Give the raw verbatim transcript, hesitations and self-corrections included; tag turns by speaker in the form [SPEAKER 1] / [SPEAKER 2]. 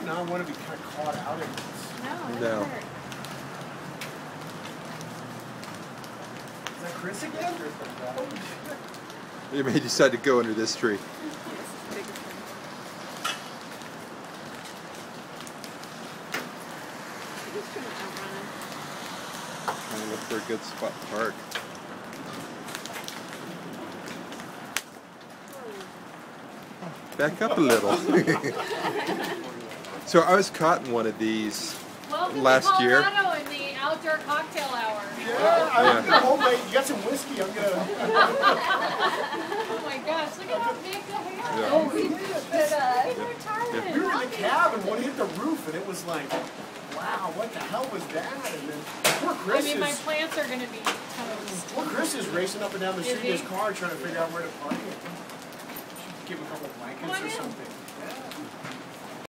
[SPEAKER 1] not want to be kind of caught out in this.
[SPEAKER 2] No, it
[SPEAKER 3] No.
[SPEAKER 2] hurt.
[SPEAKER 1] Is that Chris again?
[SPEAKER 3] You may decide to go under this tree. Trying to look for a good spot to park. Back up a little. So I was caught in one of these
[SPEAKER 2] Welcome
[SPEAKER 3] last
[SPEAKER 2] to
[SPEAKER 3] year.
[SPEAKER 2] Colorado in the outdoor cocktail hour.
[SPEAKER 1] Yeah, I'm
[SPEAKER 3] Yeah.
[SPEAKER 1] gonna hold my, you got some whiskey, I'm gonna...
[SPEAKER 2] Oh my gosh, look at how big the hair
[SPEAKER 3] Yeah.
[SPEAKER 2] is.
[SPEAKER 1] Oh, we did.
[SPEAKER 2] It's retarded.
[SPEAKER 1] We were in the cab and one hit the roof and it was like, wow, what the hell was that? And then poor
[SPEAKER 2] I
[SPEAKER 1] Chris
[SPEAKER 2] mean, my
[SPEAKER 1] is,
[SPEAKER 2] plants are going to be toast.
[SPEAKER 1] poor Chris is racing up and down the street in his
[SPEAKER 2] Is he?
[SPEAKER 1] car trying to figure out where to park it. Should give him a couple blankets
[SPEAKER 2] Come on
[SPEAKER 1] or
[SPEAKER 2] in.
[SPEAKER 1] something.